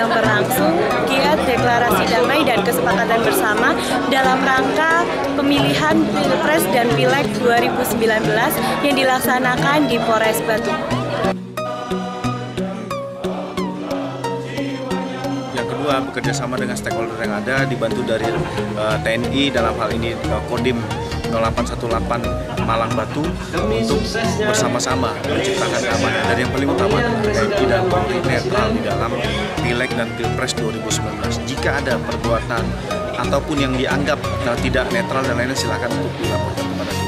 sedang berlangsung giat deklarasi damai dan kesepakatan bersama dalam rangka pemilihan Pilpres dan Pileg 2019 yang dilaksanakan di Polres Batu. Yang kedua, bekerjasama dengan stakeholder yang ada, dibantu dari TNI dalam hal ini Kodim 0818 Malang Batu untuk bersama-sama menciptakan keamanan. Dan yang paling utama TNI dan Polri netral di dalam Pileg dan Pilpres 2019. Jika ada perbuatan ataupun yang dianggap tidak netral dan lainnya, silakan untuk dilaporkan kepada